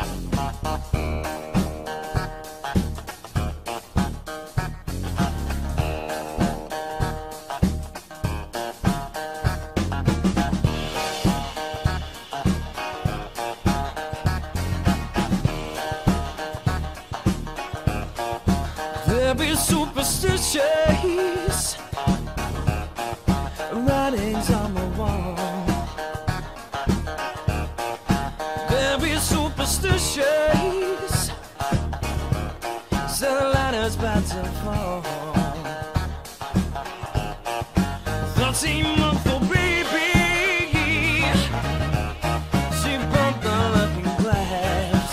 There'll be superstitious writings on the wall. There'll be superstitious Carolina's about to fall. 13-month-old baby, she broke the looking glass.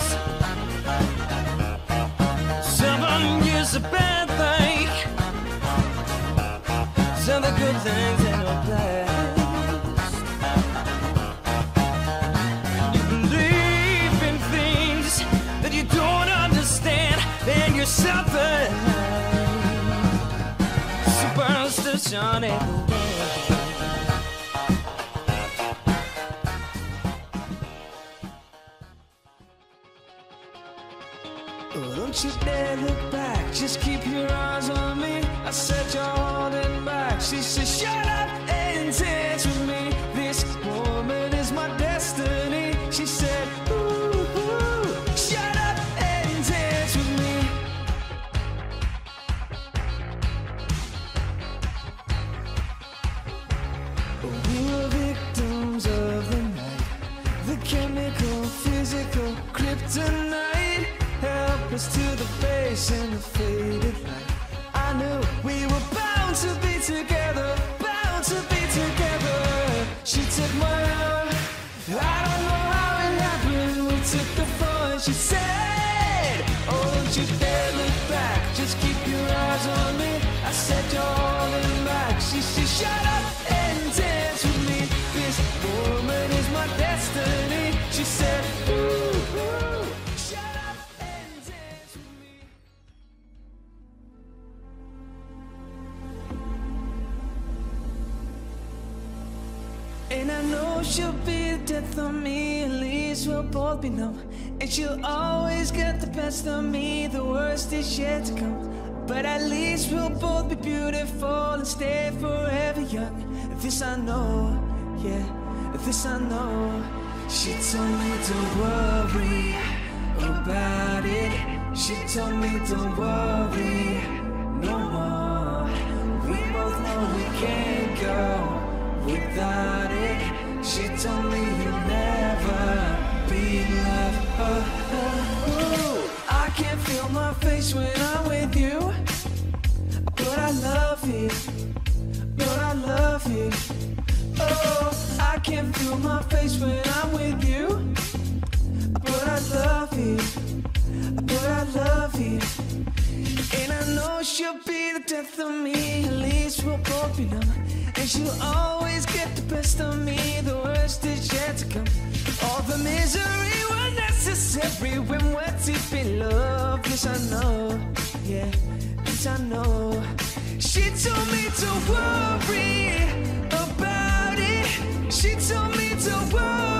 7 years of bad thing, so the good things ain't no last. You believe in things that you don't understand, and you're suffering. Superstition everywhere. Oh, don't you dare look back, just keep your eyes on me. I said you're holding back. She said shut up and dance with me. This woman is my destiny. She said ooh, ooh, shut up and dance with me. We were victims of the night, the chemical, physical kryptonite. Help us to the face in the faded light. I knew we were bound to be together, bound to be together. She took my arm, I don't know how it happened. We took the floor and she said, oh, don't you dare look back, just keep your eyes on me. I said you're holding back. She said shut up and dance with me. This woman is my destiny. She said ooh, ooh. And I know she'll be the death of me, at least we'll both be numb. And she'll always get the best of me, the worst is yet to come. But at least we'll both be beautiful and stay forever young. This I know, yeah, this I know. She told me don't worry about it. She told me don't worry no more. We both know we can't go without it. She told me you'll never be left. I can't feel my face when I'm with you, but I love it, but I love it. Oh, I can't feel my face when I'm with you, but I love it, but I love it. And I know she'll be the death of me, at least we'll both be numb. And she'll always get the best of me, the worst is yet to come. All the misery was necessary when we're deep in love. This I know, yeah, this I know. She told me to worry about it. She told me to worry